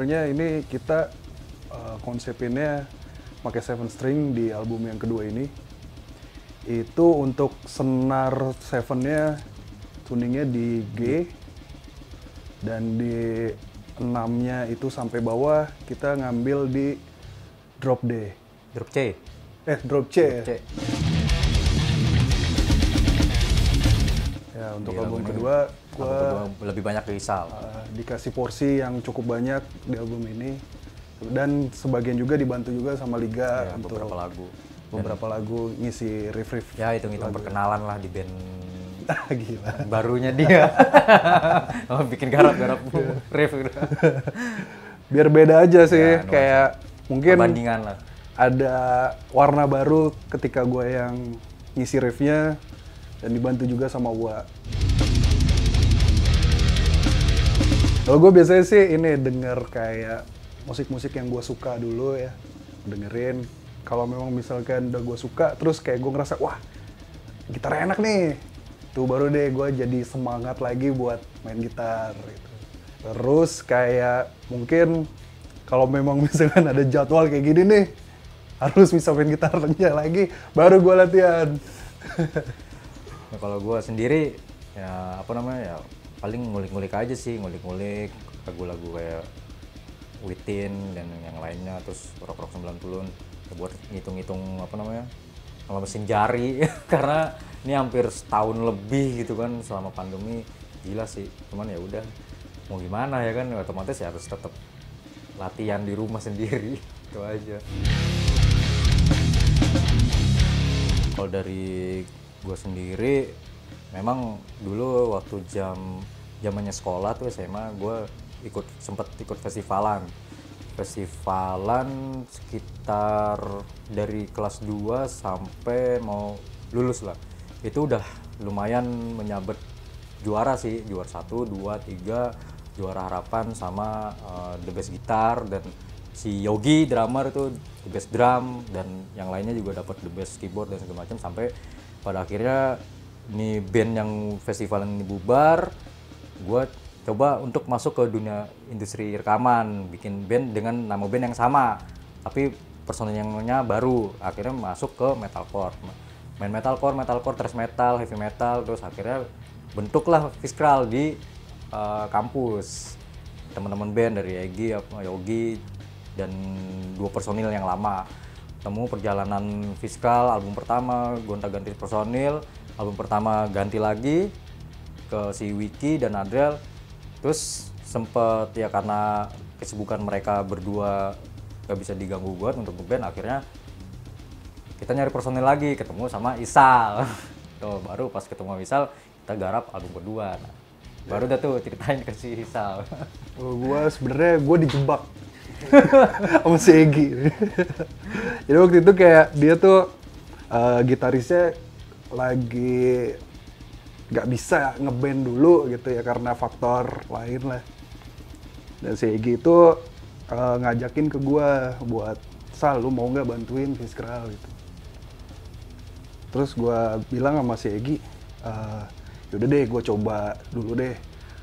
sebenarnya ini kita konsepinnya pakai 7 string di album yang kedua ini. Itu untuk senar 7-nya tuningnya di G, dan di 6-nya itu sampai bawah kita ngambil di drop D. Drop C. Drop C. Drop C. Ya, untuk Di album ini, kedua gua lebih banyak Rizal. dikasih porsi yang cukup banyak di album ini, dan sebagian juga dibantu juga sama Liga Ya, untuk beberapa lagu. ngisi riff-riff. Ya hitung-hitung perkenalan lah di band Gila. barunya dia. Bikin garap-garap riff gitu. Biar beda aja sih, Ya, kayak mungkin Perbandingan lah. ada warna baru ketika gue yang ngisi riffnya dan dibantu juga sama gua. Kalau gue biasanya sih ini denger kayak musik-musik yang gue suka dulu ya, dengerin. Kalau memang misalkan udah gue suka, terus kayak gue ngerasa, wah gitar enak nih, tuh baru deh gue jadi semangat lagi buat main gitar gitu. Terus kayak mungkin kalau memang misalkan ada jadwal kayak gini nih, harus bisa main gitarnya lagi, baru gue latihan. Nah, kalau gue sendiri ya ya paling ngulik-ngulik aja sih, ngulik-ngulik lagu-lagu kayak Witin dan yang lainnya, terus rock-rock 90-an ya buat ngitung-ngitung sama mesin jari karena ini hampir setahun lebih gitu kan selama pandemi, gila sih. Cuman ya udah mau gimana ya kan, otomatis ya harus tetap latihan di rumah sendiri itu aja. Kalau dari gue sendiri, memang dulu waktu zamannya sekolah tuh SMA, gue sempet ikut festivalan sekitar dari kelas 2 sampai mau lulus lah. Itu udah lumayan menyabet juara sih, juara 1, 2, 3, juara harapan sama The Best Gitar, dan si Yogi drummer itu The Best Drum, dan yang lainnya juga dapat The Best Keyboard dan segala macam, sampai pada akhirnya ini band yang festival ini bubar. Gue coba untuk masuk ke dunia industri rekaman, bikin band dengan nama band yang sama tapi personilnya baru. Akhirnya masuk ke metalcore, main metalcore, thrash metal, heavy metal. Terus akhirnya bentuklah Fiskral di kampus. Teman-teman band dari Egi, Yogi, dan 2 personil yang lama. Temu perjalanan Fiskal, album pertama gonta-ganti personil, album pertama ganti lagi ke si Wiki dan Adriel. Terus sempet ya karena kesibukan mereka berdua gak bisa diganggu buat untuk band, akhirnya kita nyari personil lagi, ketemu sama Isal. Tuh baru pas ketemu sama Isal kita garap album kedua. Nah, baru dah tuh ceritain ke si Isal. Gua sebenarnya dijebak sama si Egi. Jadi waktu itu kayak dia tuh gitarisnya lagi nggak bisa ngeband dulu gitu ya karena faktor lain lah. Dan si Egi itu ngajakin ke gua buat, Sal, lu mau nggak bantuin Fiskral gitu. Terus gua bilang sama si Egi, yaudah deh gua coba dulu deh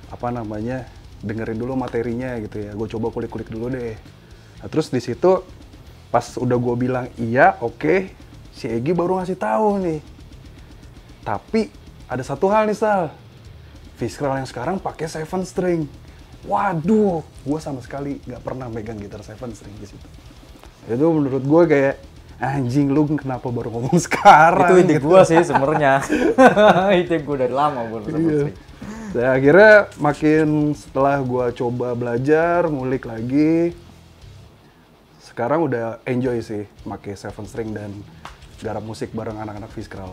dengerin dulu materinya gitu ya, gue coba kulik-kulik dulu deh. Nah, terus di situ pas udah gue bilang iya, oke, si Egi baru ngasih tahu nih. Tapi ada satu hal nih, Sal, Fiskral yang sekarang pakai 7 string. Waduh, gue sama sekali nggak pernah megang gitar 7 string di situ. Itu menurut gue kayak, anjing lu kenapa baru ngomong sekarang? Itu ide gue sih sebenarnya. Ide gue dari lama baru 7 string. Dan akhirnya makin setelah gue coba belajar, ngulik lagi, sekarang udah enjoy sih pakai 7 string dan garap musik bareng anak-anak Fiskral.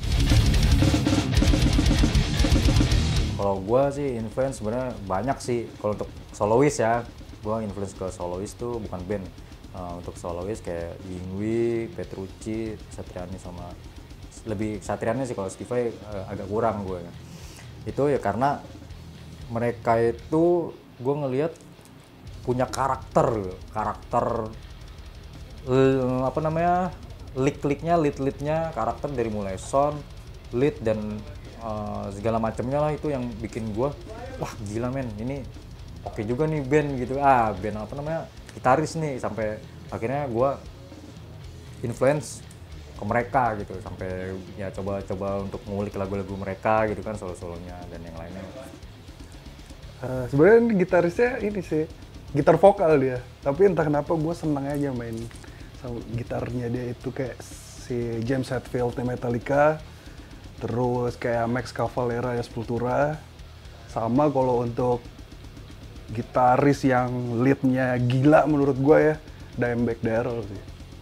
Kalau gue sih influence sebenarnya banyak sih. Kalau untuk solois ya, gue influence ke solois tuh bukan band. Untuk solois kayak Yingwi, Petrucci, Satriani, sama lebih Satriani sih. Kalau Stevie agak kurang gue. Itu ya karena mereka itu gue ngelihat punya karakter lead-leadnya karakter dari mulai sound, lead dan segala macamnya lah, itu yang bikin gue wah gila men, ini oke juga nih band gitu, band apa namanya, gitaris nih, sampai akhirnya gue influence ke mereka gitu, sampai ya coba untuk ngulik lagu-lagu mereka gitu kan, solo-solonya dan yang lainnya. Sebenarnya gitarisnya ini sih gitar vokal dia, tapi entah kenapa gue seneng aja main sama gitarnya dia itu, kayak si James Hetfield Metallica, terus kayak Max Cavalera ya Sepultura, sama kalau untuk gitaris yang leadnya gila menurut gue ya Dimebag Darrell sih.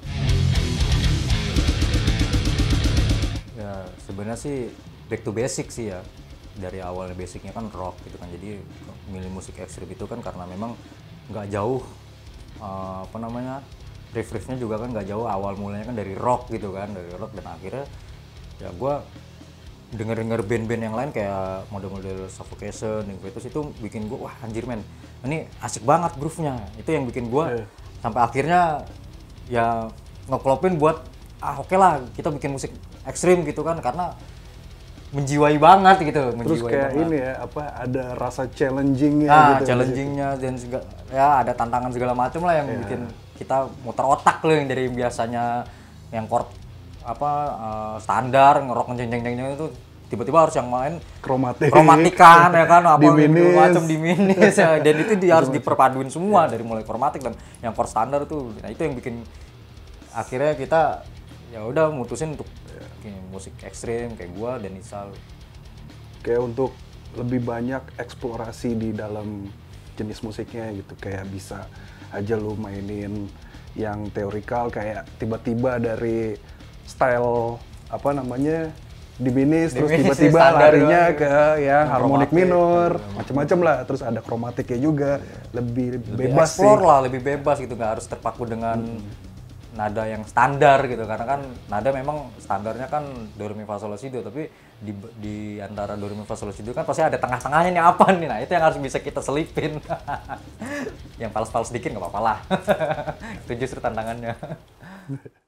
Ya sebenarnya sih back to basic sih ya, dari awalnya basicnya kan rock gitu kan, jadi milih musik ekstrim itu kan karena memang nggak jauh apa namanya, riff-riffnya juga kan nggak jauh, awal mulanya kan dari rock gitu kan, dari rock, dan akhirnya ya gue denger band-band yang lain kayak model-model Suffocation, Infectus, itu bikin gue wah anjir men, ini asik banget groove-nya, itu yang bikin gue sampai akhirnya ya ngeklopin buat oke lah kita bikin musik ekstrim gitu kan, karena menjiwai banget gitu, Terus kayak banget. ini ya, apa ada rasa challengingnya gitu. Challengingnya dan juga ya ada tantangan segala macam lah yang bikin kita muter otak loh, yang dari biasanya yang chord apa standar ngerok jeng-jeng itu tiba-tiba harus yang main kromatikan ya kan, apa diminis. macam diminis ya, dan itu harus diperpaduin semua dari mulai kromatik dan yang chord standar tuh. Nah, itu yang bikin akhirnya kita ya udah mutusin untuk bikin musik ekstrim kayak gua dan Isal. Kayak untuk lebih banyak eksplorasi di dalam jenis musiknya gitu, kayak bisa aja lu mainin yang teorikal, kayak tiba-tiba dari style apa namanya diminis, terus tiba-tiba larinya ke yang harmonik minor, macam-macam lah, terus ada kromatiknya juga, lebih bebas sih. Explore lah, lebih bebas gitu, nggak harus terpaku dengan nada yang standar gitu, karena kan nada memang standarnya kan do re mi fa sol la si do, tapi di antara do re mi fa sol la si do kan pasti ada tengah-tengahnya nih apa nih, nah itu yang harus bisa kita selipin. Yang fals-fals dikit nggak apa-apa lah. Itu justru tantangannya.